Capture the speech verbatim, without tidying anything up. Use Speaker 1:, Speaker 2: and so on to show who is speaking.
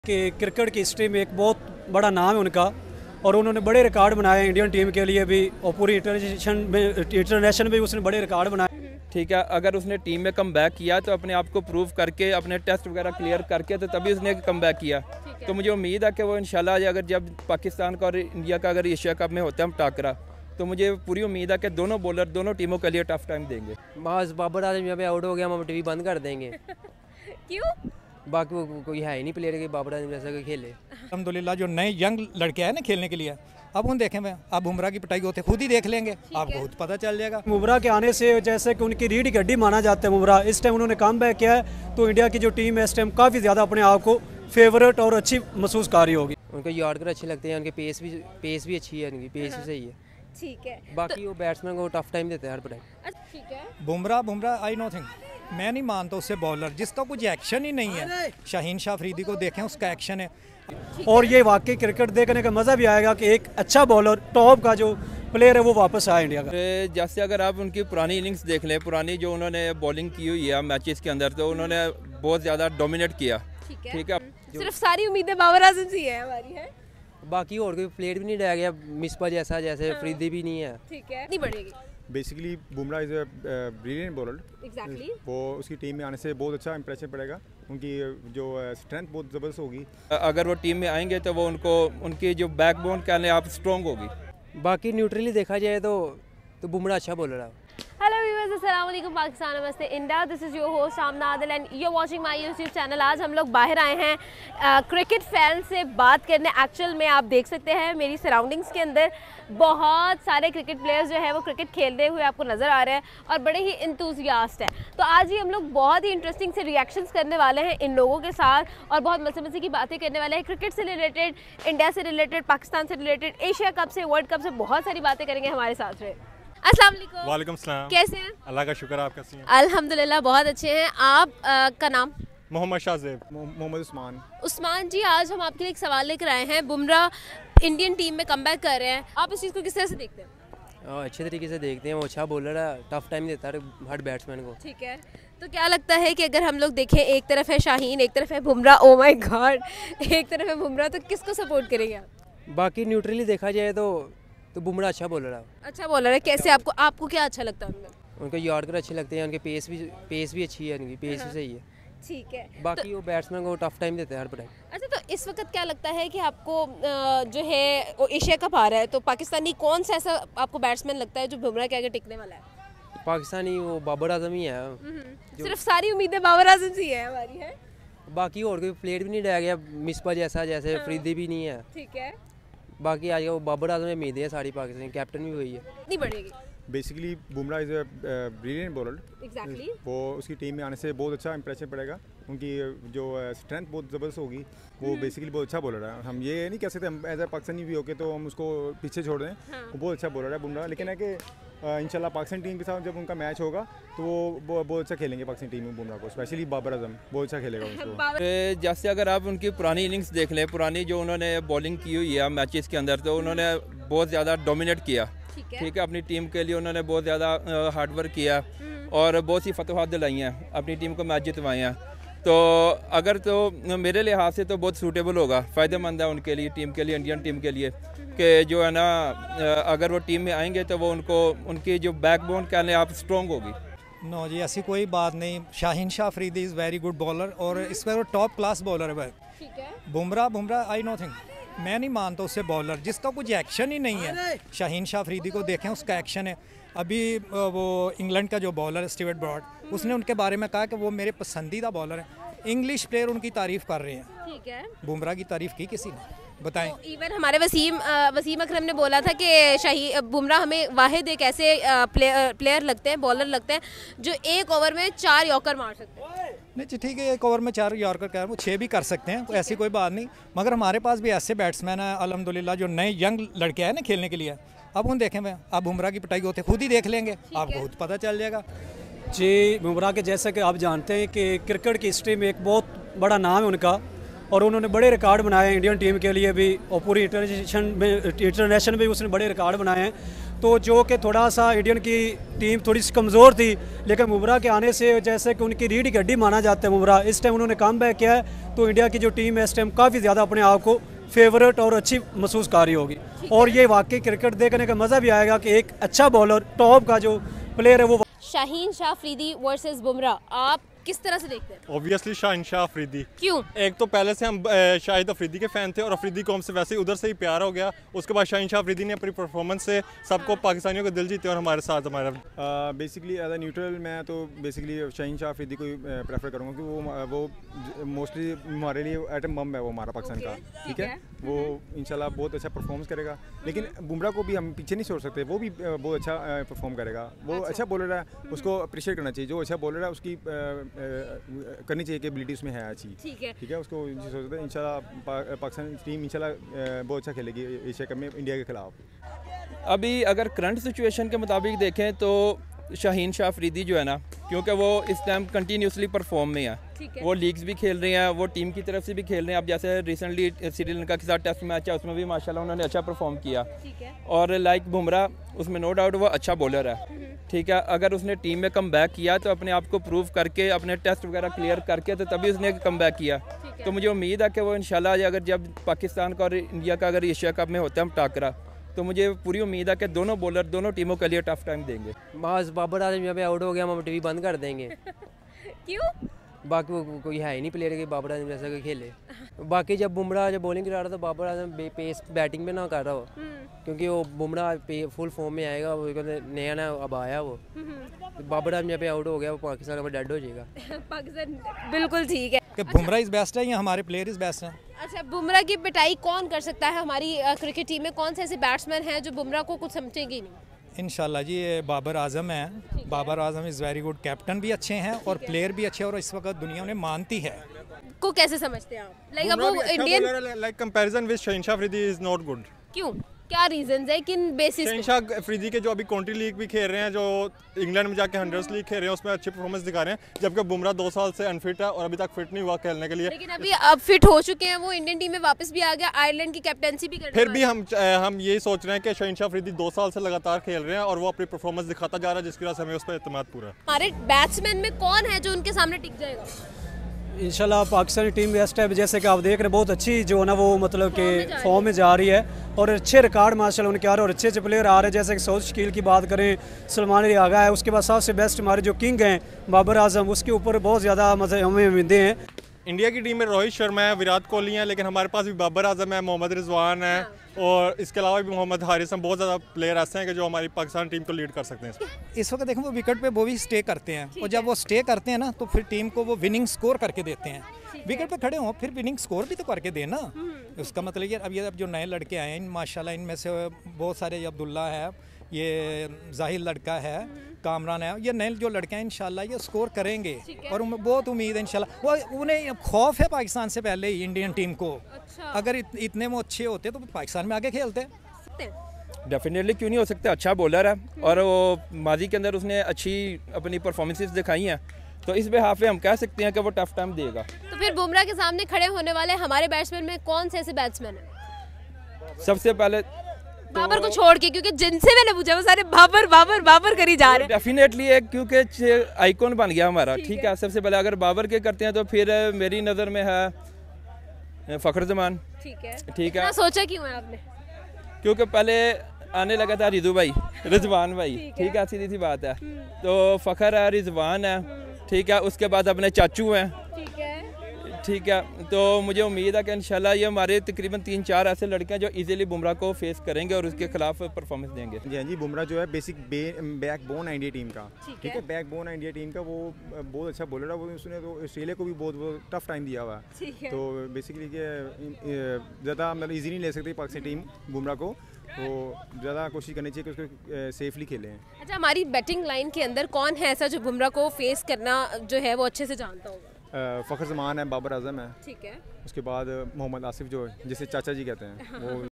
Speaker 1: कि क्रिकेट की हिस्ट्री में एक बहुत बड़ा नाम है उनका और उन्होंने बड़े रिकॉर्ड बनाए इंडियन टीम के लिए भी और पूरी इंटरनेशनल में इंटरनेशनल में भी उसने बड़े रिकॉर्ड बनाए।
Speaker 2: ठीक है, अगर उसने टीम में कम बैक किया तो अपने आप को प्रूव करके अपने टेस्ट वगैरह क्लियर करके तो तभी उसने कम बैक किया। तो मुझे उम्मीद है कि वो इंशाल्लाह अगर जब पाकिस्तान का और इंडिया का अगर एशिया कप में होता है हम टाकरा, तो मुझे पूरी उम्मीद है कि दोनों बॉलर दोनों टीमों के लिए टफ टाइम देंगे।
Speaker 3: बस बाबर आजम यहाँ पे आउट हो गया, हम टीवी बंद कर देंगे।
Speaker 4: क्यों?
Speaker 3: बाकी वो कोई है ही नहीं प्लेयर के बाबर आजम जैसा कोई खेले।
Speaker 5: अल्हम्दुलिल्लाह जो नए यंग लड़के हैं ना खेलने के लिए, अब उन देखें मैं आप बुमराह की पिटाई होते खुद ही देख लेंगे, आपको खुद पता चल जाएगा।
Speaker 1: बुमराह के आने से जैसे कि उनकी रीढ़ की हड्डी माना जाता है बुमराह, इस टाइम उन्होंने कम बैक किया है तो इंडिया की जो टीम है इस टाइम काफ़ी ज़्यादा अपने आप को फेवरेट और अच्छी महसूस कर रही होगी।
Speaker 3: उनके यॉर्कर अच्छे लगते हैं, उनके पेस भी पेस भी अच्छी है, उनकी पेस भी सही है।
Speaker 4: ठीक है,
Speaker 3: बाकी वो बैट्समैन को टफ टाइम देते हैं हर टाइम।
Speaker 4: ठीक है।
Speaker 5: Bumrah Bumrah I no think मैं नहीं मानता उससे बॉलर जिसका कुछ एक्शन ही नहीं है। शाहीन शाह अफरीदी को देखें, उसका एक्शन है
Speaker 1: और ये वाकई क्रिकेट देखने का मज़ा भी आएगा कि एक अच्छा बॉलर टॉप का जो प्लेयर है वो वापस आया इंडिया का।
Speaker 2: जैसे अगर आप उनकी पुरानी इनिंग्स देख लें, पुरानी जो उन्होंने बॉलिंग की हुई है मैचेस के अंदर, तो उन्होंने बहुत ज़्यादा डोमिनेट किया। ठीक है,
Speaker 4: सिर्फ सारी उम्मीदें बाबर आजम से ही है हमारी है।
Speaker 3: बाकी और कोई प्लेयर भी नहीं रह गया मिसबा जैसा, जैसे अफरीदी भी नहीं है।
Speaker 4: ठीक है, नहीं बढ़ेगी।
Speaker 6: Basically Bumrah is a brilliant bowler.
Speaker 4: Exactly,
Speaker 6: वो उसकी टीम में आने से बहुत अच्छा इंप्रेशन पड़ेगा, उनकी जो स्ट्रेंथ बहुत ज़बरदस्त होगी।
Speaker 2: अगर वो टीम में आएंगे तो वो उनको उनकी जो बैकबोन कहने आप स्ट्रॉन्ग होगी।
Speaker 3: बाकी न्यूट्रली देखा जाए तो तो बुमराह अच्छा बॉलर है।
Speaker 4: हेलो व्यूअर्स, अस्सलाम वालेकुम, पाकिस्तान नमस्ते India. This is your host Amna Adil and you are watching my YouTube channel. आज हम लोग बाहर आए हैं क्रिकेट फैन से बात करने। एक्चुअल में आप देख सकते हैं मेरी सराउंडिंग्स के अंदर बहुत सारे क्रिकेट प्लेयर्स जो है वो क्रिकेट खेलते हुए आपको नज़र आ रहे हैं और बड़े ही इंतुजियास्ट हैं। तो आज ही हम लोग बहुत ही इंटरेस्टिंग से रिएक्शंस करने वाले हैं इन लोगों के साथ और बहुत मज़े मज़े की बातें करने वाले हैं क्रिकेट से रिलेटेड, इंडिया से रिलेटेड, पाकिस्तान से रिलेटेड, एशिया कप से, वर्ल्ड कप से, बहुत सारी बातें करेंगे हमारे साथ रहे। अस्सलाम वालेकुम।
Speaker 7: वालेकुम सलाम।
Speaker 4: कैसे हैं?
Speaker 7: अल्लाह का शुक्र, आप कैसी हैं?
Speaker 4: अल्हम्दुलिल्लाह बहुत अच्छे हैं। आप आ, का नाम?
Speaker 7: मोहम्मद शाहजेब।
Speaker 6: मोहम्मद उस्मान।
Speaker 4: उस्मान जी, आज हम आपके लिए एक सवाल लेकर आए हैं। बुमराह इंडियन टीम में कमबैक कर रहे हैं, आप इस चीज़ को किस तरह से देखते हैं?
Speaker 3: अच्छे तरीके से देखते हैं, वो अच्छा बॉलर है, टफ टाइम देता है हर बैट्समैन को।
Speaker 4: ठीक है, तो क्या लगता है कि अगर हम लोग देखें, एक तरफ है शाहीन, एक तरफ है बुमराह, ओ माय गॉड, एक तरफ है बुमराह, तो किसको सपोर्ट करेंगे आप?
Speaker 3: बाकी न्यूट्रली देखा जाए तो तो बुमराह अच्छा बॉलर है।
Speaker 4: अच्छा बॉलर है, कैसे? आपको आपको क्या अच्छा लगता है उनमें?
Speaker 3: उनके यॉर्कर अच्छे लगते हैं, उनके पेस भी पेस भी अच्छी है, उनकी पेस भी सही है।
Speaker 4: ठीक है,
Speaker 3: बाकी
Speaker 4: तो,
Speaker 3: वो बैट्समैन को टफ टाइम देते हैं हर टाइम।
Speaker 4: अच्छा, तो इस वक्त क्या लगता है कि आपको जो है वो एशिया कप आ रहा है, तो पाकिस्तानी कौन सा ऐसा आपको बैट्समैन लगता है जो बुमराह के आगे टिकने वाला है?
Speaker 3: पाकिस्तानी वो बाबर आजम ही है।
Speaker 4: सिर्फ सारी उम्मीदें बाबर आजम से ही है हमारी है।
Speaker 3: बाकी और कोई प्लेयर भी नहीं रह गया मिसबा जैसा, जैसे अफरीदी भी नहीं है।
Speaker 4: ठीक है,
Speaker 3: बाकी आज वो बाबर आजम में उम्मीद है सारी पाकिस्तानी, कैप्टन भी वही है।
Speaker 4: नहीं बढ़ेगी।
Speaker 6: Basically Bumrah is a brilliant bowler.
Speaker 4: Exactly,
Speaker 6: वो उसकी टीम में आने से बहुत अच्छा इंप्रेशन पड़ेगा, उनकी जो स्ट्रेंथ बहुत ज़बरदस्त होगी। वो बेसिकली बहुत अच्छा बॉलर है। हम ये नहीं कह सकते हम एज ए पाकिस्तानी भी होके तो हम उसको पीछे छोड़ दें। हाँ। वो बहुत अच्छा बॉलर है बुमराह, लेकिन है कि इंशाल्लाह पाकिस्तान टीम के साथ जब उनका मैच होगा तो वो बहुत अच्छा खेलेंगे पाकिस्तान टीम में। बुमराह को स्पेशली बाबर आजम बहुत अच्छा खेलेगा उसको।
Speaker 2: जैसे अगर आप उनकी पुरानी इनिंग्स देख लें, पुरानी जो उन्होंने बॉलिंग की हुई है मैचेस के अंदर, तो उन्होंने बहुत ज़्यादा डोमिनेट किया। ठीक है, अपनी टीम के लिए उन्होंने बहुत ज़्यादा हार्डवर्क किया और बहुत सी फतवाहत दिलाई हैं, अपनी टीम को मैच जितवाए हैं। तो अगर तो मेरे लिहाज से तो बहुत सूटेबल होगा, फ़ायदेमंद है उनके लिए, टीम के लिए, इंडियन टीम के लिए, कि जो है ना अगर वो टीम में आएंगे तो वो उनको उनकी जो बैकबोन कहने आप स्ट्रॉन्ग होगी।
Speaker 5: नो जी, ऐसी कोई बात नहीं। Shaheen Shah Afridi is very good bowler और इस पर वो टॉप क्लास बॉलर है भाई।
Speaker 4: ठीक है,
Speaker 5: Bumrah Bumrah I no think मैं नहीं मानता उससे बॉलर जिसका कुछ एक्शन ही नहीं है। शाहीन शाह अफरीदी को देखें, उसका एक्शन है। अभी वो इंग्लैंड का जो बॉलर है स्टीवर्ट ब्रॉड, उसने उनके बारे में कहा कि वो मेरे पसंदीदा बॉलर हैं। इंग्लिश प्लेयर उनकी तारीफ़ कर रहे हैं।
Speaker 4: ठीक है,
Speaker 5: बुमराह की तारीफ़ की किसी ने? बताएं।
Speaker 4: तो इवन हमारे वसीम वसीम अकरम ने बोला था कि शाही बुमराह हमें वाहिद एक ऐसे प्लेयर प्लेयर लगते हैं, बॉलर लगते हैं जो एक ओवर में चार यॉर्कर मार सकते हैं।
Speaker 5: नहीं जी, ठीक है, एक ओवर में चार यॉर्कर क्या वो छः भी कर सकते हैं, ऐसी कोई बात नहीं। मगर हमारे पास भी ऐसे बैट्समैन हैं अल्हम्दुलिल्लाह जो नए यंग लड़के हैं ना खेलने के लिए, अब उन देखें मैं आप बुमराह की पिटाई होते खुद ही देख लेंगे, आपको खुद पता चल जाएगा।
Speaker 1: जी, बुमराह के जैसा कि आप जानते हैं कि क्रिकेट की हिस्ट्री में एक बहुत बड़ा नाम है उनका और उन्होंने बड़े रिकॉर्ड बनाए हैं इंडियन टीम के लिए भी, और पूरी इंटरनेशन में इंटरनेशनल में भी उसने बड़े रिकॉर्ड बनाए हैं। तो जो कि थोड़ा सा इंडियन की टीम थोड़ी सी कमज़ोर थी, लेकिन बुमराह के आने से जैसे कि उनकी रीढ़ की हड्डी माना जाता है बुमराह, इस टाइम उन्होंने कम बैक किया है। तो इंडिया की जो टीम है इस टाइम काफ़ी ज़्यादा अपने आप को फेवरेट और अच्छी महसूस कर रही होगी, और ये वाकई क्रिकेट देखने का मज़ा भी आएगा कि एक अच्छा बॉलर टॉप का जो प्लेयर है वो।
Speaker 4: शाहीन शाह अफरीदी वर्सेस बुमराह, आप किस तरह से देखते हैं?
Speaker 7: ऑब्वियसली शाहीन शाह अफरीदी।
Speaker 4: क्यों?
Speaker 7: एक तो पहले से हम अ, शाहिद अफरीदी के फ़ैन थे और अफरीदी कौम से वैसे ही उधर से ही प्यार हो गया। उसके बाद शाहीन शाह अफरीदी ने अपनी परफॉर्मेंस से सबको पाकिस्तानियों को दिल जीते और हमारे साथ हमारा
Speaker 6: बेसिकली एज ए न्यूट्रल मैं तो बेसिकली शाहीन शाह अफरीदी को प्रेफर करूँगा कि वो वो मोस्टली हमारे लिए एटम बम है वो हमारा पाकिस्तान का, ठीक है। वो इंशाल्लाह बहुत अच्छा परफॉर्मेंस करेगा, लेकिन बुमराह को भी हम पीछे नहीं छोड़ सकते, वो भी बहुत अच्छा परफॉर्म करेगा। वो अच्छा बॉलर है, उसको अप्रिशिएट करना चाहिए। जो अच्छा बॉलर है उसकी करनी चाहिए, कैपेबिलिटी उसमें है अच्छी,
Speaker 4: ठीक है,
Speaker 6: ठीक है। उसको सोचते हैं इंशाल्लाह पाकिस्तान टीम इंशाल्लाह बहुत अच्छा खेलेगी एशिया कप में इंडिया के खिलाफ।
Speaker 2: अभी अगर करंट सिचुएशन के मुताबिक देखें तो शाहीन शाह अफरीदी जो है ना, क्योंकि वो इस टाइम कंटिन्यूसली परफॉर्म में है, वो लीग्स भी खेल रहे हैं, वो टीम की तरफ से भी खेल रहे हैं। अब जैसे रिसेंटली श्रीलंका के साथ टेस्ट मैच है, उसमें भी माशाल्लाह उन्होंने अच्छा परफॉर्म किया। और लाइक बुमराह उसमें नो डाउट वो अच्छा बॉलर है, ठीक है। अगर उसने टीम में कम बैक किया तो अपने आप को प्रूव करके, अपने टेस्ट वगैरह क्लियर करके, तो तभी उसने कम बैक किया। तो मुझे उम्मीद है कि वो इंशाल्लाह अगर जब पाकिस्तान का और इंडिया का अगर एशिया कप में होता है हम टाकरा, तो मुझे पूरी उम्मीद है कि दोनों बॉलर दोनों टीमों के लिए टफ टाइम देंगे।
Speaker 3: बस बाबर आजम यहाँ पे आउट हो गया, हम टीवी बंद कर देंगे।
Speaker 4: क्यों?
Speaker 3: बाकी वो कोई है ही नहीं प्लेयर कि बाबर आजम जैसा कोई खेले। बाकी जब बुमराह जब बॉलिंग करा रहा था, बाबर आजम पेस बैटिंग में ना कर रहा हो, क्योंकि वो बुमराह फुल फॉर्म में आएगा, वो नया नया अब आया वो, तो बाबर आजम यहाँ पे आउट हो गया, वो पाकिस्तान का डेड हो जाएगा।
Speaker 4: पाकिस्तान बिल्कुल ठीक है
Speaker 5: कि बुमराह इज बेस्ट है या हमारे प्लेयर इज बेस्ट हैं।
Speaker 4: अच्छा, बुमराह की पिटाई कौन कर सकता है? हमारी क्रिकेट टीम में कौन से ऐसे बैट्समैन हैं जो बुमराह को कुछ समझेंगे नहीं?
Speaker 5: इंशाल्लाह जी ये बाबर आजम है। Babar Azam is very good, captain भी अच्छे हैं और प्लेयर भी अच्छे हैं, और इस वक्त दुनिया उन्हें मानती है।
Speaker 4: को कैसे समझते हैं आप? लाइक अब वो Indian
Speaker 7: like comparison with Shaheen Shah Afridi is not good.
Speaker 4: क्यों? क्या रीजंस है, किन बेसिस
Speaker 7: शाहीन
Speaker 4: पे?
Speaker 7: शाह अफरीदी के जो अभी काउंटी लीग भी खेल रहे हैं, जो इंग्लैंड में जाके हंड्रेड्स लीग खेल रहे हैं, उसमें अच्छी परफॉर्मेंस दिखा रहे हैं, जबकि बुमराह दो साल से अनफिट है और अभी तक फिट नहीं हुआ खेलने के लिए।
Speaker 4: लेकिन अभी अब फिट हो चुके हैं, वो इंडियन टीम में वापस भी आ गया, आयरलैंड की कैप्टनसी भी करने
Speaker 7: फिर भी हम हम यही सोच रहे हैं कि शाहीन शाह अफरीदी दो साल से लगातार खेल रहे हैं और वो अपनी परफॉर्मेंस दिखाता जा रहा है, जिसकी वजह से हमें उस पर एतमाद पूरा है।
Speaker 4: हमारे बैट्समैन में कौन है जो उनके सामने टिक जाएगा?
Speaker 1: इंशाल्लाह पाकिस्तानी टीम इस टाइम जैसे कि आप देख रहे हैं बहुत अच्छी जो है ना वो मतलब कि फॉर्म में जा रही है, और अच्छे रिकॉर्ड माशाल्लाह उनके आ रहे हैं, और अच्छे अच्छे प्लेयर आ रहे हैं। जैसे कि सऊद शकील की बात करें, सलमान अली आगा है, उसके बाद सबसे बेस्ट हमारे जो किंग हैं बाबर आजम, उसके ऊपर बहुत ज़्यादा मज़े हमें उम्मीदें हैं।
Speaker 7: इंडिया की टीम में रोहित शर्मा है, विराट कोहली है, लेकिन हमारे पास भी बाबर आजम है, मोहम्मद रिजवान है, और इसके अलावा भी मोहम्मद हारिस हैं। बहुत ज़्यादा प्लेयर ऐसे हैं कि जो हमारी पाकिस्तान टीम को लीड कर सकते हैं।
Speaker 5: इस वक्त देखो वो विकेट पे वो भी स्टे करते हैं, और जब वो स्टे करते हैं ना तो फिर टीम को वो विनिंग स्कोर करके देते हैं। विकेट पे खड़े हों फिर विनिंग स्कोर भी तो करके देना। उसका मतलब ये अब ये अब जो नए लड़के आए हैं माशाल्लाह, इनमें से बहुत सारे, अब्दुल्ला है, ये जाहिर लड़का है, कामरान है, ये नए जो लड़के हैं इंशाल्लाह ये स्कोर करेंगे, और उन्हें बहुत उम्मीद है इंशाल्लाह। वो उन्हें खौफ है पाकिस्तान से पहले ही इंडियन टीम को। अच्छा। अगर इत, इतने वो अच्छे होते तो पाकिस्तान में आगे खेलते।
Speaker 2: डेफिनेटली क्यों नहीं हो सकते, अच्छा बॉलर है, और वो माजी के अंदर उसने अच्छी अपनी परफॉर्मेंसेस दिखाई हैं, तो इस बेहाफ पे हम कह सकते हैं कि वो टफ टाइम देगा।
Speaker 4: तो फिर बुमराह के सामने खड़े होने वाले हमारे बैट्समैन में कौन से ऐसे बैट्समैन हैं?
Speaker 2: सबसे पहले
Speaker 4: बाबर को छोड़ के, क्योंकि जिनसे मैंने पूछा वो सारे बाबर बाबर बाबर करी जा रहे हैं।
Speaker 2: डेफिनेटली एक क्योंकि आइकॉन बन गया हमारा, ठीक है। सबसे पहले अगर बाबर के करते हैं तो फिर मेरी नज़र में है फ़खर जमान, ठीक है, ठीक है।
Speaker 4: सोचा क्यों है आपने?
Speaker 2: क्योंकि पहले आने लगा था रिजू भाई, रिजवान भाई, ठीक है, सीधी सी बात है। तो फ़खर है, रिजवान है, ठीक है, उसके बाद अपने चाचू हैं, ठीक है, ठीक है। तो मुझे उम्मीद है कि इंशाल्लाह ये हमारे तकरीबन तीन चार ऐसे लड़के हैं जो इजीली बुमराह को फेस करेंगे और उसके खिलाफ परफॉर्मेंस देंगे।
Speaker 6: जी हाँ जी, बुमराह जो है बेसिक बैक बोन है इंडिया टीम का, ठीक है, बैक बोन है इंडिया टीम का। वो बहुत अच्छा बॉलर है, वो उसने तो ऑस्ट्रेलिया को भी बहुत बहुत टफ टाइम दिया हुआ है। तो बेसिकली ज़्यादा मतलब ईजी नहीं ले सकती पाकिस्तान टीम बुमराह को, तो ज़्यादा कोशिश करनी चाहिए कि उसको सेफली खेलें।
Speaker 4: अच्छा, हमारी बैटिंग लाइन के अंदर कौन है ऐसा जो बुमराह को फेस करना जो है वो अच्छे से जानता होगा?
Speaker 6: फ़खर जमान है, बाबर आजम है,
Speaker 4: ठीक है,
Speaker 6: उसके बाद मोहम्मद आसिफ जो जिसे चाचा जी कहते हैं, वो